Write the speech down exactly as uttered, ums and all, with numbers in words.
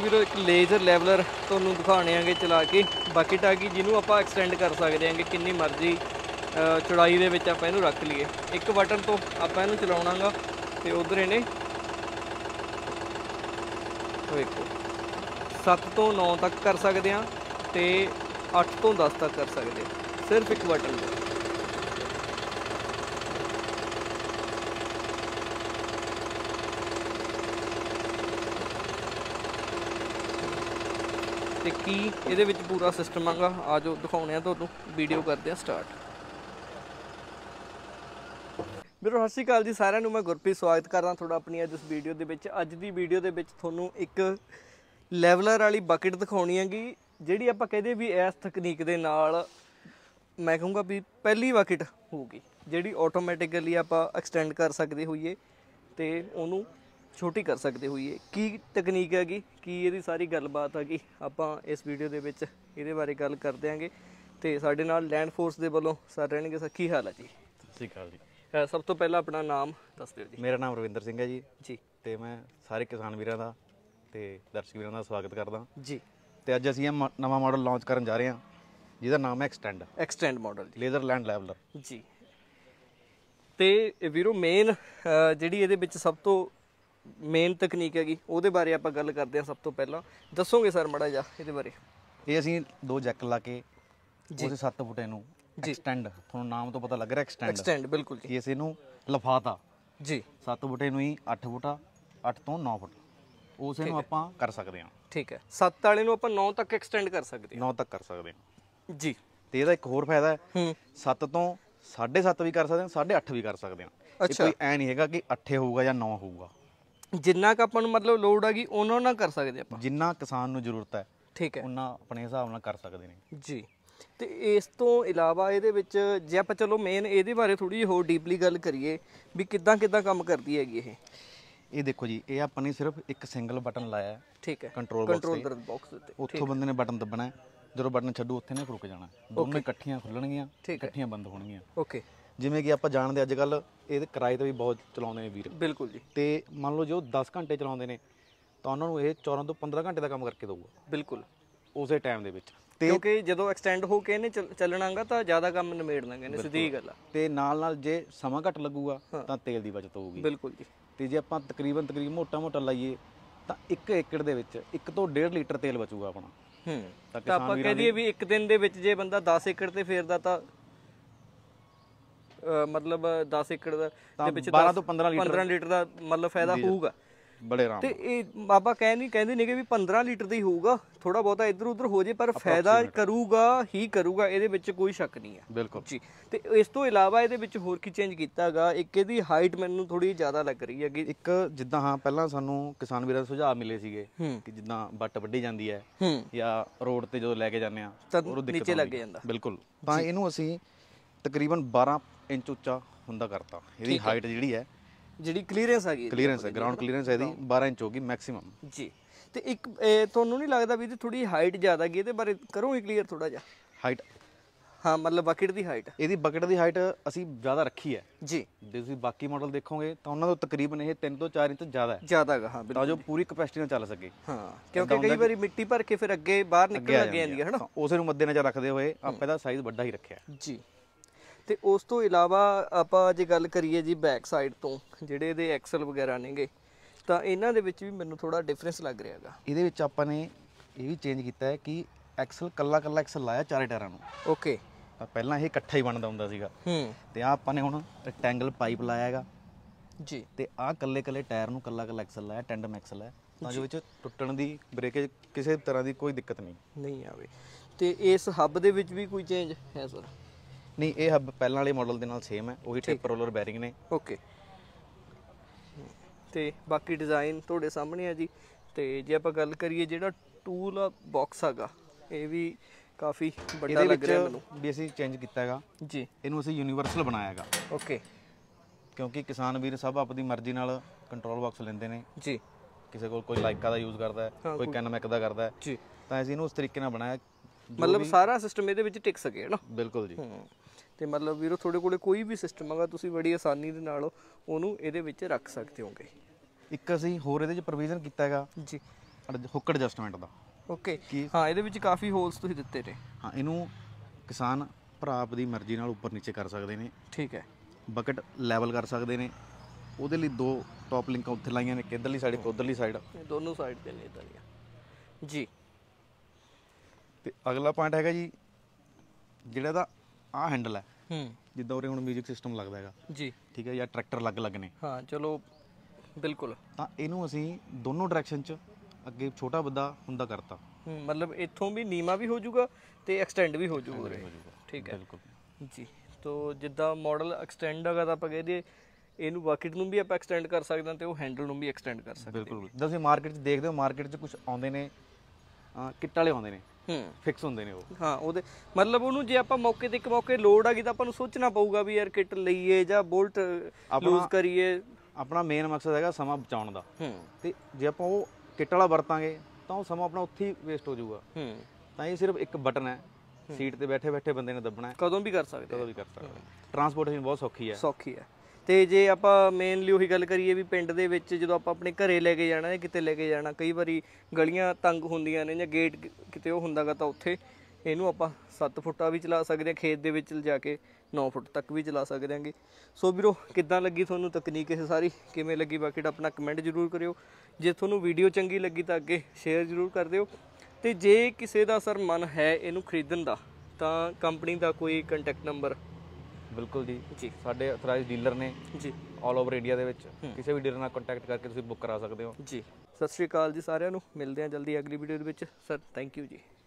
ਵੀਰੋ ਇੱਕ laser leveller ਤੁਹਾਨੂੰ ਦਿਖਾਣੇ ਆਂਗੇ ਚਲਾ ਕੇ ਬਕਟ ਆ ਗਈ ਜਿਹਨੂੰ ਆਪਾਂ ਐਕਸਟੈਂਡ ਕਰ ਸਕਦੇ ਆਂਗੇ ਕਿੰਨੀ ਮਰਜ਼ੀ ਚੌੜਾਈ ਦੇ ਵਿੱਚ ਆਪਾਂ ਇਹਨੂੰ ਰੱਖ ਲਈਏ। ਇੱਕ ਬਟਨ ਤੋਂ ਆਪਾਂ ਇਹਨੂੰ ਚਲਾਉਣਾਗਾ ਤੇ ਉਧਰ ਇਹਨੇ ਵੇਖੋ ਸੱਤ ਤੋਂ ਨੌ ਤੱਕ ਕਰ ਸਕਦੇ ਆ ਤੇ ਅੱਠ ਤੋਂ ਦਸ ਤੱਕ ਕਰ ਸਕਦੇ ਆ ਸਿਰਫ ਇੱਕ ਬਟਨ ਤੇ। ਤੇ ਕੀ ਇਹਦੇ ਵਿੱਚ ਪੂਰਾ ਸਿਸਟਮ ਆਗਾ ਆ ਜੋ ਦਿਖਾਉਣੇ ਆ ਤੁਹਾਨੂੰ ਵੀਡੀਓ ਕਰਦੇ ਆ ਸਟਾਰਟ। ਵੀਰੋ ਸਤਿ ਸ਼੍ਰੀ ਅਕਾਲ ਜੀ ਸਾਰਿਆਂ ਨੂੰ, ਮੈਂ ਗੁਰਪ੍ਰੀਤ ਸਵਾਗਤ ਕਰਦਾ ਤੁਹਾਡਾ ਆਪਣੀ ਅੱਜ ਇਸ ਵੀਡੀਓ ਦੇ ਵਿੱਚ। ਅੱਜ ਦੀ ਵੀਡੀਓ ਦੇ ਵਿੱਚ ਤੁਹਾਨੂੰ ਇੱਕ ਲੈਵਲਰ ਵਾਲੀ ਬਕਟ ਦਿਖਾਉਣੀ ਹੈਗੀ ਜਿਹੜੀ ਆਪਾਂ ਕਹਦੇ ਵੀ ਇਸ ਤਕਨੀਕ ਦੇ ਨਾਲ ਮੈਂ ਕਹੂੰਗਾ ਵੀ ਪਹਿਲੀ ਬਕਟ ਹੋਊਗੀ ਜਿਹੜੀ ਆਟੋਮੈਟਿਕਲੀ ਆਪਾਂ ਐਕਸਟੈਂਡ ਕਰ ਸਕਦੇ ਹੋਈਏ ਤੇ ਉਹਨੂੰ ਛੋਟੀ ਕਰ ਸਕਦੇ ਹੋਈਏ। ਕੀ ਤਕਨੀਕ ਹੈਗੀ, ਕੀ ਇਹਦੀ ਸਾਰੀ ਗੱਲਬਾਤ ਹੈਗੀ, ਆਪਾਂ ਇਸ ਵੀਡੀਓ ਦੇ ਵਿੱਚ ਇਹਦੇ ਬਾਰੇ ਗੱਲ ਕਰ ਦਿਆਂਗੇ। ਤੇ ਸਾਡੇ ਨਾਲ ਲੈਂਡ ਫੋਰਸ ਦੇ ਵੱਲੋਂ ਸਰ ਰਹਿਣਗੇ। ਸਰ ਕੀ ਹਾਲ ਹੈ ਜੀ? ਸਤਿ ਸ਼੍ਰੀ ਅਕਾਲ ਜੀ। ਸਭ ਤੋਂ ਪਹਿਲਾਂ ਆਪਣਾ ਨਾਮ ਦੱਸ ਦਿਓ ਜੀ। ਮੇਰਾ ਨਾਮ ਰਵਿੰਦਰ ਸਿੰਘ ਹੈ ਜੀ ਜੀ ਤੇ ਮੈਂ ਸਾਰੇ ਕਿਸਾਨ ਵੀਰਾਂ ਦਾ ਤੇ ਦਰਸ਼ਕ ਵੀਰਾਂ ਦਾ ਸਵਾਗਤ ਕਰਦਾ ਜੀ। ਤੇ ਅੱਜ ਅਸੀਂ ਇਹ ਨਵਾਂ ਮਾਡਲ ਲਾਂਚ ਕਰਨ ਜਾ ਰਹੇ ਹਾਂ ਜਿਹਦਾ ਨਾਮ ਹੈ extend extend model laser land leveller ਜੀ। ਤੇ ਵੀਰੋ ਮੇਨ ਜਿਹੜੀ ਇਹਦੇ ਵਿੱਚ ਸਭ ਤੋਂ ਮੇਨ ਤਕਨੀਕ ਹੈਗੀ ਉਹਦੇ ਬਾਰੇ ਆਪਾਂ ਗੱਲ ਕਰਦੇ ਹਾਂ। ਸਭ ਤੋਂ ਪਹਿਲਾਂ ਦੱਸੋਗੇ ਸਰ ਮਾੜਾ ਜਿਹਾ ਇਹਦੇ ਬਾਰੇ? ਇਹ ਅਸੀਂ ਦੋ ਜੈਕ ਲਾ ਕੇ ਉਹਦੇ ਸੱਤ ਫੁੱਟੇ ਨੂੰ ਐਕਸਟੈਂਡ, ਤੁਹਾਨੂੰ ਨਾਮ ਤੋਂ ਪਤਾ ਲੱਗ ਰਿਹਾ ਐਕਸਟੈਂਡ ਐਕਸਟੈਂਡ ਬਿਲਕੁਲ ਜੀ। ਅਸੀਂ ਇਹਨੂੰ ਲਫਾਤਾ ਜੀ ਸੱਤ ਫੁੱਟੇ ਨੂੰ ਹੀ ਅੱਠ ਫੁੱਟਾ ਅੱਠ ਤੋਂ ਨੌ ਫੁੱਟ ਉਸ ਨੂੰ ਆਪਾਂ ਕਰ ਸਕਦੇ ਹਾਂ। ਠੀਕ ਹੈ, ਸੱਤ ਵਾਲੇ ਨੂੰ ਆਪਾਂ ਨੌ ਤੱਕ ਐਕਸਟੈਂਡ ਕਰ ਸਕਦੇ ਹਾਂ। ਨੌ ਤੱਕ ਕਰ ਸਕਦੇ ਹਾਂ ਜੀ। ਤੇ ਇਹਦਾ ਇੱਕ ਹੋਰ ਫਾਇਦਾ ਹੈ, ਸੱਤ ਤੋਂ ਸਾਢੇ ਸੱਤ ਵੀ ਕਰ ਸਕਦੇ ਹਾਂ, ਸਾਢੇ ਅੱਠ ਵੀ ਕਰ ਸਕਦੇ ਹਾਂ। ਕੋਈ ਐ ਨਹੀਂ ਹੈਗਾ ਕਿ ਅੱਠੇ ਹੋਊਗਾ ਜਾਂ ਨੌ ਹੋਊਗਾ, ਜਿੰਨਾ ਕ ਆਪਾਂ ਨੂੰ ਮਤਲਬ ਲੋੜ ਹੈਗੀ ਉਹਨਾਂ ਨਾਲ ਕਰ ਸਕਦੇ ਆਪਾਂ, ਜਿੰਨਾ ਕਿਸਾਨ ਨੂੰ ਜ਼ਰੂਰਤ ਹੈ। ਠੀਕ ਹੈ, ਉਹਨਾਂ ਆਪਣੇ ਹਿਸਾਬ ਨਾਲ ਕਰ ਸਕਦੇ ਨੇ ਜੀ। ਤੇ ਇਸ ਤੋਂ ਇਲਾਵਾ ਇਹਦੇ ਵਿੱਚ ਜੇ ਆਪਾਂ ਚਲੋ ਮੇਨ ਇਹਦੇ ਬਾਰੇ ਥੋੜੀ ਜਿਹੀ ਹੋਰ ਡੀਪਲੀ ਗੱਲ ਕਰੀਏ ਵੀ ਕਿੱਦਾਂ ਕਿੱਦਾਂ ਕੰਮ ਕਰਦੀ ਹੈਗੀ ਇਹ ਇਹ ਦੇਖੋ ਜੀ, ਇਹ ਆਪਾਂ ਨੇ ਸਿਰਫ ਇੱਕ ਸਿੰਗਲ ਬਟਨ ਲਾਇਆ ਹੈ। ਠੀਕ ਹੈ, ਕੰਟਰੋਲ ਕੰਟਰੋਲ ਬਾਕਸ ਦੇ ਉੱਤੇ ਉੱਥੋਂ ਬੰਦੇ ਨੇ ਬਟਨ ਦੱਬਣਾ ਹੈ, ਜਦੋਂ ਬਟਨ ਛੱਡੂ ਉੱਥੇ ਨੇ ਰੁਕ ਜਾਣਾ, ਦੋਨੋਂ ਇਕੱਠੀਆਂ ਖੁੱਲਣਗੀਆਂ ਇਕੱਠੀਆਂ ਬੰਦ ਹੋਣਗੀਆਂ। ਓਕੇ, ਜਿਵੇਂ ਕਿ ਆਪਾਂ ਜਾਣਦੇ ਅੱਜ ਕੱਲ੍ਹ ਇਹਦੇ ਕਿਰਾਏ ਤੇ ਵੀ ਬਹੁਤ ਚਲਾਉਂਦੇ ਨੇ ਵੀਰ। ਬਿਲਕੁਲ ਜੀ। ਤੇ ਮੰਨ ਲਓ ਜੋ ਦਸ ਘੰਟੇ ਚਲਾਉਂਦੇ ਨੇ ਤਾਂ ਉਹਨਾਂ ਨੂੰ ਇਹ ਚੌਦਾਂ ਤੋਂ ਪੰਦਰਾਂ ਘੰਟੇ ਦਾ ਕੰਮ ਕਰਕੇ ਦਊਗਾ। ਬਿਲਕੁਲ ਉਸੇ ਟਾਈਮ ਦੇ ਵਿੱਚ, ਕਿਉਂਕਿ ਜਦੋਂ ਐਕਸਟੈਂਡ ਹੋ ਕੇ ਇਹਨੇ ਚੱਲਣਾਗਾ ਤਾਂ ਜ਼ਿਆਦਾ ਕੰਮ ਨਿਬੇੜ ਲਾਂਗੇ ਇਹਨੇ, ਸਿੱਧੀ ਗੱਲ ਆ। ਤੇ ਨਾਲ ਨਾਲ ਜੇ ਸਮਾਂ ਘੱਟ ਲੱਗੂਗਾ ਤਾਂ ਤੇਲ ਦੀ ਬਚਤ ਹੋਊਗੀ। ਬਿਲਕੁਲ ਜੀ। ਤੇ ਜੇ ਆਪਾਂ ਤਕਰੀਬਨ ਤਕਰੀਬਨ ਮੋਟਾ ਮੋਟਾ ਲਾਈਏ ਤਾਂ ਇੱਕ ਏਕੜ ਦੇ ਵਿੱਚ ਇੱਕ ਤੋਂ ਡੇਢ ਲੀਟਰ ਤੇਲ ਬਚੂਗਾ ਆਪਣਾ। ਹੂੰ, ਤਾਂ ਆਪਾਂ ਕਹਿ ਦਈਏ ਵੀ ਇੱਕ ਦਿਨ ਦੇ ਵਿੱਚ ਜੇ ਬੰਦਾ ਦਸ ਏਕੜ ਤੇ ਫੇਰਦਾ ਤਾਂ ਮਤਲਬ ਦਸ ਏਕੜ ਦੇ ਵਿੱਚ ਬਾਰਾਂ ਤੋਂ ਪੰਦਰਾਂ ਲੀਟਰ ਦਾ ਮਤਲਬ ਫਾਇਦਾ ਹੋਊਗਾ ਬੜੇ ਆਰਾਮ। ਤੇ ਇਹ ਆਪਾਂ ਕਹਿ ਨਹੀਂ ਕਹਿੰਦੇ ਨਹੀਂ ਕਿ ਵੀ ਪੰਦਰਾਂ ਲੀਟਰ ਦਾ ਹੀ ਹੋਊਗਾ, ਥੋੜਾ ਬਹੁਤਾ ਇੱਧਰ ਉੱਧਰ ਹੋ ਜੇ ਪਰ ਫਾਇਦਾ ਕਰੂਗਾ ਹੀ ਕਰੂਗਾ, ਇਹਦੇ ਵਿੱਚ ਕੋਈ ਸ਼ੱਕ ਨਹੀਂ ਹੈ। ਬਿਲਕੁਲ ਜੀ। ਤੇ ਇਸ ਤੋਂ ਇਲਾਵਾ ਇਹਦੇ ਵਿੱਚ ਹੋਰ ਕੀ ਚੇਂਜ ਕੀਤਾ ਹੈਗਾ? ਇੱਕ ਇਹਦੀ ਹਾਈਟ ਮੈਨੂੰ ਥੋੜੀ ਜ਼ਿਆਦਾ ਲੱਗ ਰਹੀ ਹੈਗੀ। ਇੱਕ ਜਿੱਦਾਂ ਹਾਂ ਪਹਿਲਾਂ ਸਾਨੂੰ ਕਿਸਾਨ ਵੀਰਾਂ ਦੇ ਸੁਝਾਅ ਮਿਲੇ ਸੀਗੇ ਕਿ ਜਿੱਦਾਂ ਵੱਟ ਵੱਢੀ ਜਾਂਦੀ ਹੈ ਜਾਂ ਰੋਡ ਤੇ ਜਦੋਂ ਲੈ ਕੇ ਜਾਂਦੇ ਆ ਉਹ ਨੀਚੇ ਲੱਗ ਜਾਂਦਾ। ਬਿਲਕੁਲ, ਤਾਂ ਇਹਨੂੰ ਅਸੀਂ ਤਕਰੀਬਨ ਬਾਰਾਂ ਇੰਚ ਉੱਚਾ ਹੁੰਦਾ ਕਰਤਾ। ਇਹਦੀ ਹਾਈਟ ਜਿਹੜੀ ਹੈ, ਜਿਹੜੀ ਕਲੀਅਰੈਂਸ ਹੈਗੀ, ਕਲੀਅਰੈਂਸ ਹੈ ਗਰਾਊਂਡ ਕਲੀਅਰੈਂਸ ਇਹਦੀ ਬਾਰਾਂ ਇੰਚ ਹੋਗੀ ਮੈਕਸਿਮਮ ਜੀ। ਤੇ ਇੱਕ ਤੁਹਾਨੂੰ ਨਹੀਂ ਲੱਗਦਾ ਵੀ ਇਹਦੀ ਥੋੜੀ ਹਾਈਟ ਜ਼ਿਆਦਾ ਹੈਗੀ? ਇਹਦੇ ਬਾਰੇ ਕਰੋਗੇ ਕਲੀਅਰ ਥੋੜਾ ਜਿਹਾ? ਹਾਈਟ, ਹਾਂ ਮਤਲਬ ਬਕਟ ਦੀ ਹਾਈਟ। ਇਹਦੀ ਬਕਟ ਦੀ ਹਾਈਟ ਅਸੀਂ ਜ਼ਿਆਦਾ ਰੱਖੀ ਹੈ ਜੀ। ਜੇ ਤੁਸੀਂ ਬਾਕੀ ਮਾਡਲ ਦੇਖੋਗੇ ਤਾਂ ਉਹਨਾਂ ਤੋਂ ਤਕਰੀਬਨ ਇਹ ਤਿੰਨ ਤੋਂ ਚਾਰ ਇੰਚ ਜ਼ਿਆਦਾ ਹੈ। ਜ਼ਿਆਦਾ ਹੈਗਾ, ਹਾਂ, ਤਾਂ ਜੋ ਪੂਰੀ ਕੈਪੈਸਿਟੀ ਨਾਲ ਚੱਲ ਸਕੇ। ਹਾਂ, ਕਿਉਂਕਿ ਕਈ ਵਾਰੀ ਮਿੱਟੀ ਭਰ ਕੇ ਫਿਰ ਅੱਗੇ ਬਾਹਰ ਨਿਕਲ ਲੱਗ ਜਾਂਦੀ ਹੈ ਹਨਾ, ਉਸੇ ਨੂੰ ਮੱਦੇ ਨਜ਼ਰ ਰੱਖਦੇ ਹੋਏ ਆਪਾਂ ਇਹਦਾ ਸਾਈਜ਼ ਵੱਡਾ ਹੀ ਰੱਖਿਆ ਜੀ। ਤੇ ਉਸ ਤੋਂ ਇਲਾਵਾ ਆਪਾਂ ਜੇ ਗੱਲ ਕਰੀਏ ਜੀ ਬੈਕ ਸਾਈਡ ਤੋਂ ਜਿਹੜੇ ਇਹਦੇ ਐਕਸਲ ਵਗੈਰਾ ਨੇਗੇ ਤਾਂ ਇਹਨਾਂ ਦੇ ਵਿੱਚ ਵੀ ਮੈਨੂੰ ਥੋੜਾ ਡਿਫਰੈਂਸ ਲੱਗ ਰਿਹਾ ਹੈਗਾ। ਇਹਦੇ ਵਿੱਚ ਆਪਾਂ ਨੇ ਇਹ ਵੀ ਚੇਂਜ ਕੀਤਾ ਹੈ ਕਿ ਐਕਸਲ ਕੱਲਾ ਕੱਲਾ ਐਕਸਲ ਲਾਇਆ ਚਾਰੇ ਟਾਇਰਾਂ ਨੂੰ। ਓਕੇ, ਪਹਿਲਾਂ ਇਹ ਇਕੱਠਾ ਹੀ ਬਣਦਾ ਹੁੰਦਾ ਸੀਗਾ ਹੂੰ, ਤੇ ਆ ਆਪਾਂ ਨੇ ਹੁਣ ਰੈਕਟੈਂਗਲ ਪਾਈਪ ਲਾਇਆ ਹੈਗਾ ਜੀ। ਤੇ ਆਹ ਕੱਲੇ ਕੱਲੇ ਟਾਇਰ ਨੂੰ ਕੱਲਾ ਕੱਲਾ ਐਕਸਲ ਲਾਇਆ, ਟੈਂਡਮ ਐਕਸਲ ਹੈ ਤਾਂ ਜੋ ਵਿੱਚ ਟੁੱਟਣ ਦੀ ਬ੍ਰੇਕੇਜ ਕਿਸੇ ਤਰ੍ਹਾਂ ਦੀ ਕੋਈ ਦਿੱਕਤ ਨਹੀਂ ਨਹੀਂ ਆਵੇ। ਤੇ ਇਸ ਹੱਬ ਦੇ ਵਿੱਚ ਵੀ ਕੋਈ ਚੇਂਜ ਹੈ ਸਰ? ਨਹੀਂ, ਇਹ ਹੱਬ ਪਹਿਲਾਂ ਵਾਲੇ ਮਾਡਲ ਦੇ ਨਾਲ ਸੇਮ ਹੈ, ਉਹੀ ਟੇਪਰ ਰੋਲਰ ਬੈਰਿੰਗ ਨੇ। ਓਕੇ, ਤੇ ਬਾਕੀ ਡਿਜ਼ਾਈਨ ਤੁਹਾਡੇ ਸਾਹਮਣੇ ਆ ਜੀ। ਤੇ ਜੇ ਆਪਾਂ ਗੱਲ ਕਰੀਏ ਜਿਹੜਾ ਟੂਲ ਬਾਕਸ ਹੈਗਾ ਇਹ ਵੀ ਕਾਫੀ ਵੱਡਾ ਲੱਗ ਰਿਹਾ ਮੈਨੂੰ। ਵੀ ਅਸੀਂ ਚੇਂਜ ਕੀਤਾ ਹੈਗਾ ਜੀ, ਇਹਨੂੰ ਅਸੀਂ ਯੂਨੀਵਰਸਲ ਬਣਾਇਆ ਹੈਗਾ। ਓਕੇ, ਕਿਉਂਕਿ ਕਿਸਾਨ ਵੀਰ ਸਭ ਆਪਣੀ ਮਰਜ਼ੀ ਨਾਲ ਕੰਟਰੋਲ ਬਾਕਸ ਲੈਂਦੇ ਨੇ ਜੀ। ਕਿਸੇ ਕੋਲ ਕੋਈ ਲਾਈਕਾ ਦਾ ਯੂਜ਼ ਕਰਦਾ ਹੈ, ਕੋਈ ਕੈਨਮੈਕ ਦਾ ਕਰਦਾ ਹੈ ਜੀ, ਤਾਂ ਅਸੀਂ ਇਹਨੂੰ ਉਸ ਤਰੀਕੇ ਨਾਲ ਬਣਾਇਆ ਮਤਲਬ ਸਾਰਾ ਸਿਸਟਮ ਇਹਦੇ ਵਿੱਚ ਟਿਕ ਸਕੇ ਹੈ ਨਾ। ਬਿਲਕੁਲ ਜੀ। ਤੇ ਮਤਲਬ ਵੀਰੋ ਤੁਹਾਡੇ ਕੋਲੇ ਕੋਈ ਵੀ ਸਿਸਟਮ ਹੈਗਾ ਤੁਸੀਂ ਬੜੀ ਆਸਾਨੀ ਦੇ ਨਾਲ ਉਹਨੂੰ ਇਹਦੇ ਵਿੱਚ ਰੱਖ ਸਕਦੇ ਹੋਗੇ। ਇੱਕ ਅਸੀਂ ਹੋਰ ਇਹਦੇ 'ਚ ਪ੍ਰੋਵੀਜ਼ਨ ਕੀਤਾ ਹੈਗਾ ਜੀ, ਹੁੱਕ ਐਡਜਸਟਮੈਂਟ ਦਾ। ਓਕੇ ਹਾਂ, ਇਹਦੇ ਵਿੱਚ ਕਾਫੀ ਹੋਲਸ ਤੁਸੀਂ ਦਿੱਤੇ ਨੇ। ਹਾਂ, ਇਹਨੂੰ ਕਿਸਾਨ ਭਰਾ ਆਪਦੀ ਮਰਜ਼ੀ ਨਾਲ ਉੱਪਰ ਨੀਚੇ ਕਰ ਸਕਦੇ ਨੇ। ਠੀਕ ਹੈ। ਬਕਟ ਲੈਵਲ ਕਰ ਸਕਦੇ ਨੇ। ਉਹਦੇ ਲਈ ਦੋ ਟੌਪ ਲਿੰਕਾਂ ਉੱਥੇ ਲਾਈਆਂ ਨੇ, ਇੱਧਰਲੀ ਸਾਈਡ ਇੱਕ ਉੱਧਰਲੀ ਸਾਈਡ, ਦੋਨੋਂ ਸਾਈਡ ਤੇ ਨੇ ਇੱਦਾਂ ਦੀਆਂ ਜੀ। ਤੇ ਅਗਲਾ ਪੁਆਇੰਟ ਹੈਗਾ ਜੀ ਜਿਹੜਾ ਦਾ ਆਹ ਹੈਂਡਲ ਹੈ, ਹੂੰ, ਜਿੱਦਾਂ ਉਰੇ ਹੁਣ ਮਿਊਜ਼ਿਕ ਸਿਸਟਮ ਲੱਗਦਾ ਹੈਗਾ ਜੀ, ਠੀਕ ਹੈ, ਜਾਂ ਟਰੈਕਟਰ ਅਲੱਗ ਅਲੱਗ ਨੇ। ਹਾਂ ਚਲੋ ਬਿਲਕੁਲ। ਤਾਂ ਇਹਨੂੰ ਅਸੀਂ ਦੋਨੋਂ ਡਾਇਰੈਕਸ਼ਨ 'ਚ ਅੱਗੇ ਛੋਟਾ ਵੱਡਾ ਹੁੰਦਾ ਕਰਤਾ। ਹੂੰ, ਮਤਲਬ ਇੱਥੋਂ ਵੀ ਨੀਮਾ ਵੀ ਹੋ ਜਾਊਗਾ ਤੇ ਐਕਸਟੈਂਡ ਵੀ ਹੋ ਜਾਊਗਾ। ਠੀਕ ਹੈ, ਬਿਲਕੁਲ ਜੀ। ਤੋ ਜਿੱਦਾਂ ਮਾਡਲ ਐਕਸਟੈਂਡ ਹੈਗਾ ਤਾਂ ਆਪਾਂ ਕਹਦੇ ਇਹਨੂੰ ਬਾਕਟ ਨੂੰ ਵੀ ਆਪਾਂ ਐਕਸਟੈਂਡ ਕਰ ਸਕਦੇ ਹਾਂ ਤੇ ਉਹ ਹੈਂਡਲ ਨੂੰ ਵੀ ਐਕਸਟੈਂਡ ਕਰ ਸਕਦੇ ਹਾਂ। ਬਿਲਕੁਲ, ਜਦੋਂ ਤੁਸੀਂ ਮਾਰਕੀਟ 'ਚ ਦੇਖਦੇ ਹੋ, ਮਾਰਕੀਟ 'ਚ ਕੁਝ ਆਉਂਦੇ ਨੇ ਕਿੱਟ ਵਾਲੇ ਆਉਂਦੇ ਨੇ, ਹੂੰ, ਫਿਕਸ ਹੁੰਦੇ ਨੇ ਉਹ। ਹਾਂ, ਉਹਦੇ ਮਤਲਬ ਉਹਨੂੰ ਜੇ ਆਪਾਂ ਮੌਕੇ ਤੇ ਇੱਕ ਮੌਕੇ ਲੋਡ ਆ ਗਈ ਤਾਂ ਆਪਾਂ ਨੂੰ ਸੋਚਣਾ ਪਊਗਾ ਵੀ ਯਾਰ ਕਿੱਟ ਲਈਏ ਜਾਂ ਬੋਲਟ ਲੂਜ਼ ਕਰੀਏ। ਆਪਣਾ ਮੇਨ ਮਕਸਦ ਹੈਗਾ ਸਮਾਂ ਬਚਾਉਣ ਦਾ। ਹੂੰ, ਤੇ ਜੇ ਆਪਾਂ ਉਹ ਕਿੱਟ ਵਾਲਾ ਵਰਤਾਂਗੇ ਤਾਂ ਉਹ ਸਮਾਂ ਆਪਣਾ ਉੱਥੇ ਹੀ ਵੇਸਟ ਹੋ ਜਾਊਗਾ। ਹੂੰ, ਤਾਂ ਇਹ ਸਿਰਫ ਇੱਕ ਬਟਨ ਹੈ, ਸੀਟ ਤੇ ਬੈਠੇ ਬੈਠੇ ਬੰਦੇ ਨੇ ਦੱਬਣਾ ਹੈ, ਕਦੋਂ ਵੀ ਕਰ ਸਕਦੇ, ਕਦੋਂ ਵੀ ਕਰ ਸਕਦੇ। ਟਰਾਂਸਪੋਰਟੇਸ਼ਨ ਬਹੁਤ ਸੌਖੀ ਹੈ ਸੌਖੀ ਹੈ। ਤੇ ਜੇ ਆਪਾਂ ਮੇਨਲੀ ਉਹੀ ਗੱਲ ਕਰੀਏ ਵੀ ਪਿੰਡ ਦੇ ਵਿੱਚ ਜਦੋਂ ਆਪਾਂ ਆਪਣੇ ਘਰੇ ਲੈ ਕੇ ਜਾਣਾ ਜਾਂ ਕਿਤੇ ਲੈ ਕੇ ਜਾਣਾ, ਕਈ ਵਾਰੀ ਗਲੀਆਂ ਤੰਗ ਹੁੰਦੀਆਂ ਨੇ ਜਾਂ ਗੇਟ ਕਿਤੇ ਉਹ ਹੁੰਦਾਗਾ, ਤਾਂ ਉੱਥੇ ਇਹਨੂੰ ਆਪਾਂ ਸੱਤ ਫੁੱਟਾ ਵੀ ਚਲਾ ਸਕਦੇ ਹਾਂ, ਖੇਤ ਦੇ ਵਿੱਚ ਲਿਜਾ ਕੇ ਨੌ ਫੁੱਟ ਤੱਕ ਵੀ ਚਲਾ ਸਕਦੇ ਹਾਂਗੇ। ਸੋ ਵੀਰੋ, ਕਿੱਦਾਂ ਲੱਗੀ ਤੁਹਾਨੂੰ ਤਕਨੀਕ ਇਹ ਸਾਰੀ, ਕਿਵੇਂ ਲੱਗੀ ਬਾਕੀ ਆਪਣਾ ਕਮੈਂਟ ਜ਼ਰੂਰ ਕਰਿਓ। ਜੇ ਤੁਹਾਨੂੰ ਵੀਡੀਓ ਚੰਗੀ ਲੱਗੀ ਤਾਂ ਅੱਗੇ ਸ਼ੇਅਰ ਜ਼ਰੂਰ ਕਰ ਦਿਓ। ਤੇ ਜੇ ਕਿਸੇ ਦਾ ਸਰ ਮਨ ਹੈ ਇਹਨੂੰ ਖਰੀਦਣ ਦਾ ਤਾਂ ਕੰਪਨੀ ਦਾ ਕੋਈ ਕੰਟੈਕਟ ਨੰਬਰ? ਬਿਲਕੁਲ ਜੀ ਜੀ ਸਾਡੇ ਅਥੋਰਾਈਜ਼ਡ ਡੀਲਰ ਨੇ ਜੀ ਆਲ ਓਵਰ ਇੰਡੀਆ ਦੇ ਵਿੱਚ। ਕਿਸੇ ਵੀ ਡੀਲਰ ਨਾਲ ਕੰਟੈਕਟ ਕਰਕੇ ਤੁਸੀਂ ਬੁੱਕ ਕਰਾ ਸਕਦੇ ਹੋ ਜੀ। ਸਤਿ ਸ਼੍ਰੀ ਅਕਾਲ ਜੀ ਸਾਰਿਆਂ ਨੂੰ, ਮਿਲਦੇ ਹਾਂ ਜਲਦੀ ਅਗਲੀ ਵੀਡੀਓ ਦੇ ਵਿੱਚ। ਸਰ ਥੈਂਕ ਯੂ ਜੀ।